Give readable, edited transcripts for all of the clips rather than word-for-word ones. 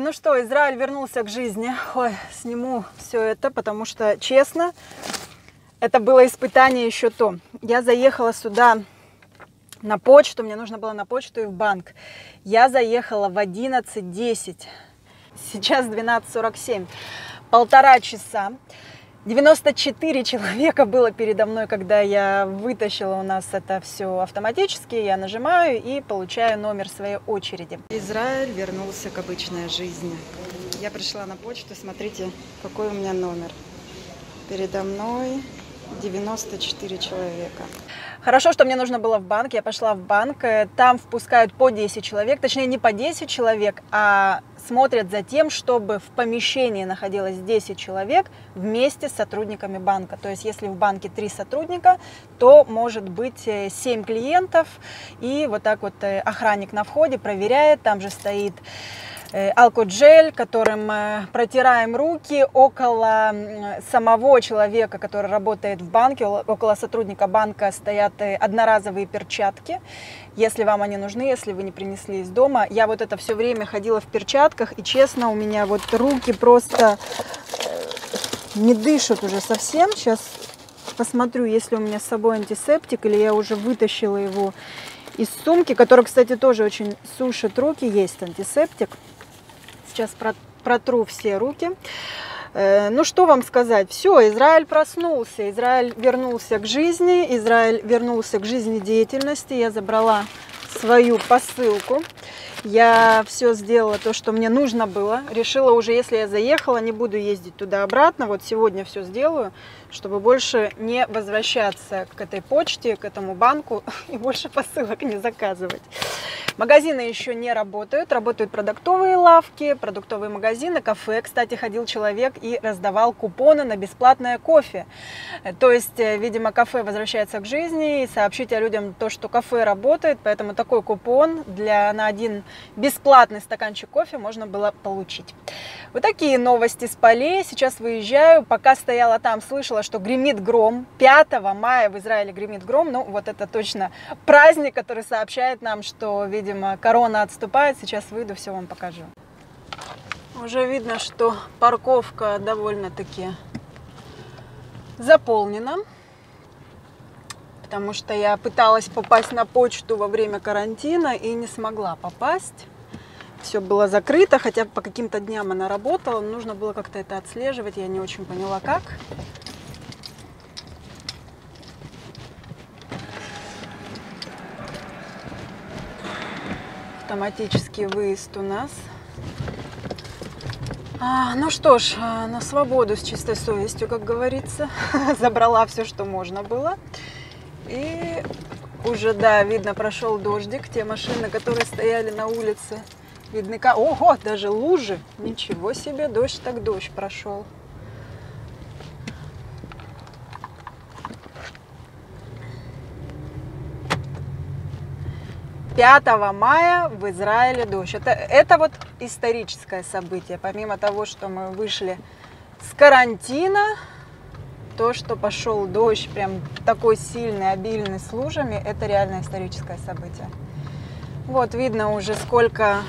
ну что, Израиль вернулся к жизни. Ой, сниму все это, потому что, честно, это было испытание еще то. Я заехала сюда на почту, мне нужно было на почту и в банк. Я заехала в 11:10, сейчас 12:47, 1,5 часа. 94 человека было передо мной, когда я вытащила, у нас это все автоматически, я нажимаю и получаю номер своей очереди. Израиль вернулся к обычной жизни. Я пришла на почту, смотрите, какой у меня номер. Передо мной 94 человека. Хорошо, что мне нужно было в банк, я пошла в банк, там впускают по 10 человек, точнее не по 10 человек, а смотрят за тем, чтобы в помещении находилось 10 человек вместе с сотрудниками банка. То есть если в банке 3 сотрудника, то может быть 7 клиентов, и вот так вот охранник на входе проверяет, там же стоит алкоджель, которым протираем руки около самого человека, который работает в банке, около сотрудника банка стоят одноразовые перчатки, если вам они нужны, если вы не принесли из дома. Я вот это все время ходила в перчатках, и честно, у меня вот руки просто не дышат уже совсем. Сейчас посмотрю, есть ли у меня с собой антисептик, или я уже вытащила его из сумки, который, кстати, тоже очень сушит руки. Есть антисептик. Сейчас протру все руки. Ну, что вам сказать? Все, Израиль проснулся, Израиль вернулся к жизни, Израиль вернулся к жизнедеятельности. Я забрала свою посылку. Я все сделала то, что мне нужно было. Решила уже, если я заехала, не буду ездить туда-обратно. Вот сегодня все сделаю, чтобы больше не возвращаться к этой почте, к этому банку и больше посылок не заказывать. Магазины еще не работают, работают продуктовые лавки, продуктовые магазины, кафе. Кстати, ходил человек и раздавал купоны на бесплатное кофе. То есть, видимо, кафе возвращается к жизни, и сообщите людям то, что кафе работает, поэтому такой купон на один бесплатный стаканчик кофе можно было получить. Вот такие новости с полей. Сейчас выезжаю, пока стояла там, слышала, что гремит гром. 5 мая в Израиле гремит гром. Ну, вот это точно праздник, который сообщает нам, что, видимо, корона отступает. Сейчас выйду, все вам покажу. Уже видно, что парковка довольно-таки заполнена, потому что я пыталась попасть на почту во время карантина и не смогла попасть. Все было закрыто, хотя по каким-то дням она работала, нужно было как-то это отслеживать, я не очень поняла как. Автоматический выезд у нас. Ну что ж, на свободу с чистой совестью, как говорится. Забрала все, что можно было. И уже, да, видно, прошел дождик. Те машины, которые стояли на улице, видны как... Ого, даже лужи! Ничего себе, дождь так дождь прошел. «5 мая в Израиле дождь». Это вот историческое событие. Помимо того, что мы вышли с карантина, то, что пошел дождь, прям такой сильный, обильный, с лужами, это реально историческое событие. Вот видно уже сколько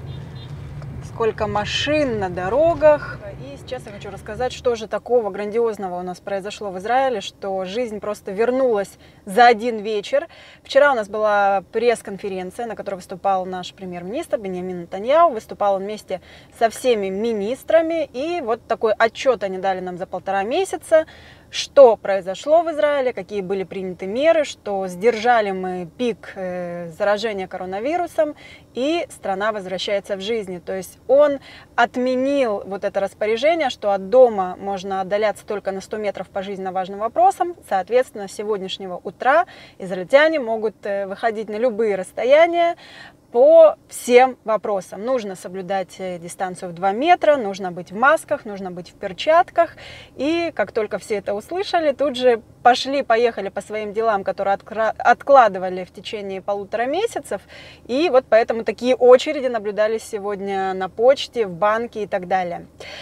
машин на дорогах. И сейчас я хочу рассказать, что же такого грандиозного у нас произошло в Израиле, что жизнь просто вернулась за один вечер. Вчера у нас была пресс-конференция, на которой выступал наш премьер-министр Биньямин Нетаньяху. Выступал он вместе со всеми министрами. И вот такой отчет они дали нам за 1,5 месяца. Что произошло в Израиле, какие были приняты меры, что сдержали мы пик заражения коронавирусом, и страна возвращается в жизнь. То есть он отменил вот это распоряжение, что от дома можно отдаляться только на 100 метров по жизненно важным вопросам. Соответственно, с сегодняшнего утра израильтяне могут выходить на любые расстояния по всем вопросам. Нужно соблюдать дистанцию в 2 метра, нужно быть в масках, нужно быть в перчатках. И как только все это услышали, тут же поехали по своим делам, которые откладывали в течение 1,5 месяцев. И вот поэтому такие очереди наблюдались сегодня на почте, в банке и так далее.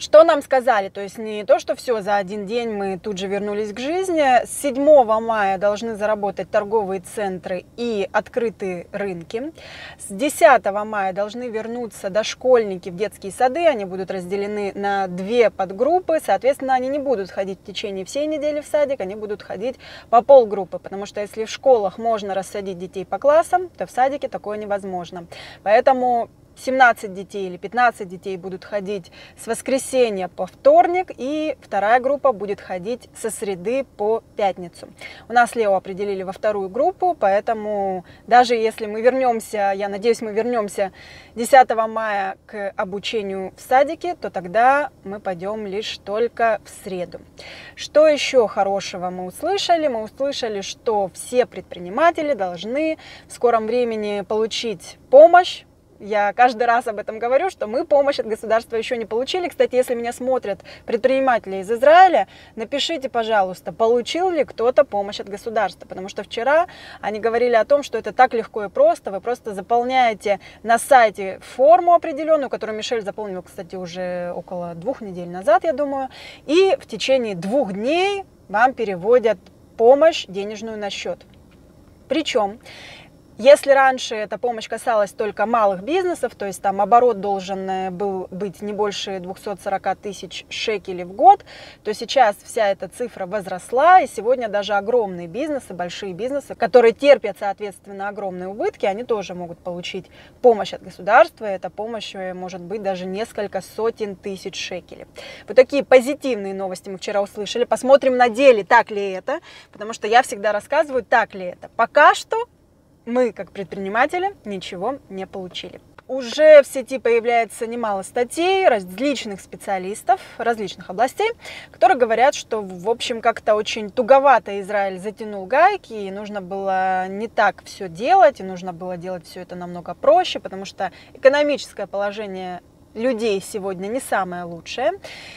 Что нам сказали? То есть не то, что все, за один день мы тут же вернулись к жизни. С 7 мая должны заработать торговые центры и открытые рынки. С 10 мая должны вернуться дошкольники в детские сады. Они будут разделены на 2 подгруппы. Соответственно, они не будут ходить в течение всей недели в садик, они будут ходить по полгруппы. Потому что если в школах можно рассадить детей по классам, то в садике такое невозможно. Поэтому 17 детей или 15 детей будут ходить с воскресенья по вторник, и вторая группа будет ходить со среды по пятницу. У нас Лео определили во вторую группу, поэтому даже если мы вернемся, я надеюсь, мы вернемся 10 мая к обучению в садике, то тогда мы пойдем лишь только в среду. Что еще хорошего мы услышали? Мы услышали, что все предприниматели должны в скором времени получить помощь. Я каждый раз об этом говорю, что мы помощь от государства еще не получили. Кстати, если меня смотрят предприниматели из Израиля, напишите, пожалуйста, получил ли кто-то помощь от государства. Потому что вчера они говорили о том, что это так легко и просто. Вы просто заполняете на сайте форму определенную, которую Мишель заполнил, кстати, уже около 2 недель назад, я думаю. И в течение 2 дней вам переводят помощь денежную на счет. Причем, если раньше эта помощь касалась только малых бизнесов, то есть там оборот должен был быть не больше 240 тысяч шекелей в год, то сейчас вся эта цифра возросла, и сегодня даже огромные бизнесы, большие бизнесы, которые терпят, соответственно, огромные убытки, они тоже могут получить помощь от государства, и эта помощь может быть даже несколько сотен тысяч шекелей. Вот такие позитивные новости мы вчера услышали. Посмотрим на деле, так ли это, потому что я всегда рассказываю, так ли это. Пока что мы, как предприниматели, ничего не получили. Уже в сети появляется немало статей различных специалистов различных областей, которые говорят, что, в общем, как-то очень туговато Израиль затянул гайки, и нужно было не так все делать, и нужно было делать все это намного проще, потому что экономическое положение людей сегодня не самое лучшее.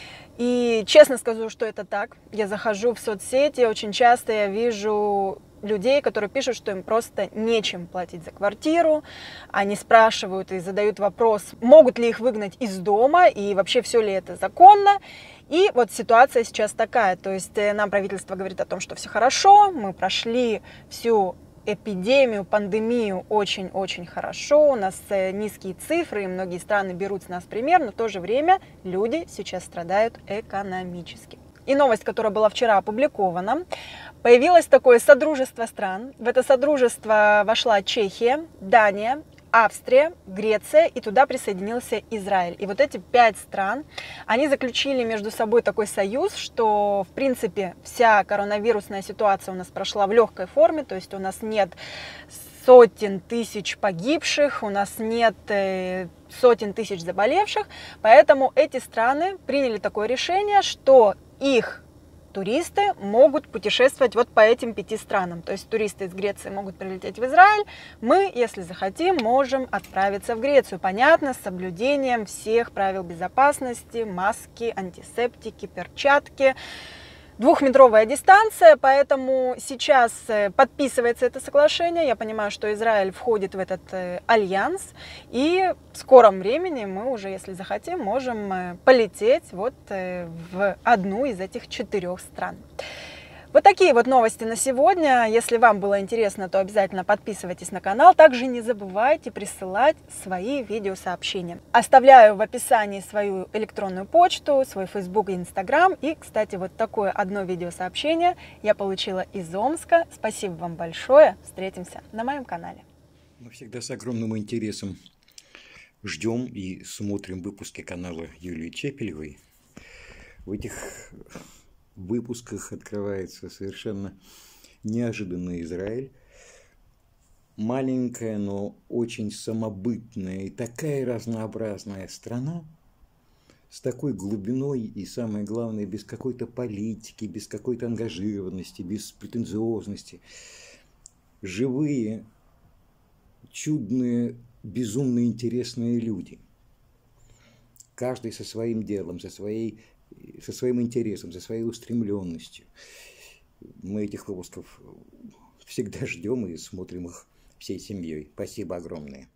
И честно скажу, что это так. Я захожу в соцсети, очень часто я вижу людей, которые пишут, что им просто нечем платить за квартиру. Они спрашивают и задают вопрос, могут ли их выгнать из дома и вообще все ли это законно. И вот ситуация сейчас такая. То есть нам правительство говорит о том, что все хорошо, мы прошли всю эпидемию, пандемию очень-очень хорошо, у нас низкие цифры, и многие страны берут с нас пример, но в то же время люди сейчас страдают экономически. И новость, которая была вчера опубликована, появилось такое содружество стран. В это содружество вошла Чехия, Дания, Австрия, Греция, и туда присоединился Израиль. И вот эти 5 стран, они заключили между собой такой союз, что, в принципе, вся коронавирусная ситуация у нас прошла в легкой форме, то есть у нас нет сотен тысяч погибших, у нас нет сотен тысяч заболевших, поэтому эти страны приняли такое решение, что их туристы могут путешествовать вот по этим 5 странам. То есть туристы из Греции могут прилететь в Израиль. Мы, если захотим, можем отправиться в Грецию. Понятно, с соблюдением всех правил безопасности, маски, антисептики, перчатки. 2-метровая дистанция, поэтому сейчас подписывается это соглашение. Я понимаю, что Израиль входит в этот альянс, и в скором времени мы уже, если захотим, можем полететь вот в одну из этих 4 стран. Вот такие вот новости на сегодня. Если вам было интересно, то обязательно подписывайтесь на канал. Также не забывайте присылать свои видеосообщения. Оставляю в описании свою электронную почту, свой Facebook и Instagram. И, кстати, вот такое одно видеосообщение я получила из Омска. Спасибо вам большое. Встретимся на моем канале. Мы всегда с огромным интересом ждем и смотрим выпуски канала Юлии Чепелевой. В этих выпусках открывается совершенно неожиданный Израиль. Маленькая, но очень самобытная и такая разнообразная страна с такой глубиной и, самое главное, без какой-то политики, без какой-то ангажированности, без претенциозности. Живые, чудные, безумно интересные люди. Каждый со своим делом, со своим интересом, со своей устремленностью. Мы этих выпусков всегда ждем и смотрим их всей семьей. Спасибо огромное.